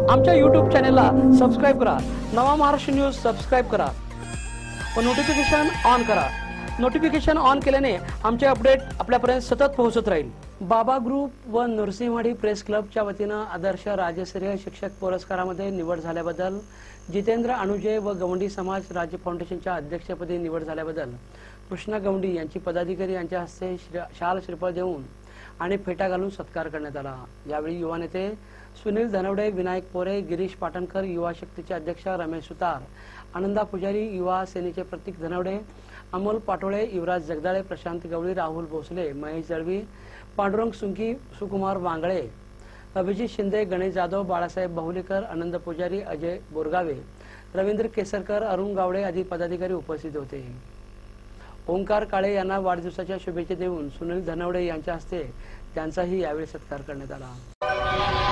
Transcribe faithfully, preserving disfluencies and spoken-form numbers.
आमच्या यूट्यूब चॅनलला सबस्क्राईब करा। नवा महाराष्ट्र न्यूज सबस्क्राईब करा व नोटिफिकेशन ऑन करा। नोटिफिकेशन ऑन केल्याने आमचे अपडेट आपल्यापर्यंत सतत पोहोचत राहील। बाबा ग्रुप व नरसिंहवाडी प्रेस क्लबच्या वतीने आदर्श राज्यस्तरीय शिक्षक पुरस्कारामध्ये निवड झाल्याबद्दल जितेंद्र अनुजे व गवंडी समाज राज्य फाउंडेशनच्या अध्यक्षपदी निवड झाल्याबद्दल कृष्णा गवंडी यांची पदाधिकारी यांच्या हस्ते शाल श्रीफळ देऊन आणि फेटा घालून सत्कार करण्यात आला। यावेळी युवा नेते सुनील धनवडे, विनायक पोरे, गिरीश पाटणकर, युवा शक्तीचे अध्यक्ष रमेश सुतार, आनंदा पुजारी, युवा सेनेचे प्रतीक धनवडे, अमोल पाटोळे, युवराज जगदाळे, प्रशांत गवळी, राहुल भोसले, महेश जळवी, पांडुरंग सुंकी, सुकुमार वांगळे, अभिजित शिंदे, गणेश जाधव, बाळासाहेब बहुलेकर, आनंद पुजारी, अजय बोरगावे, रवींद्र केसरकर, अरुण गावडे आदी पदाधिकारी उपस्थित होते। ओंकार काळे यांना वाढदिवसाच्या शुभेच्छा देऊन सुनील धनवडे यांच्या हस्ते त्यांचाही यावेळी सत्कार करण्यात आला।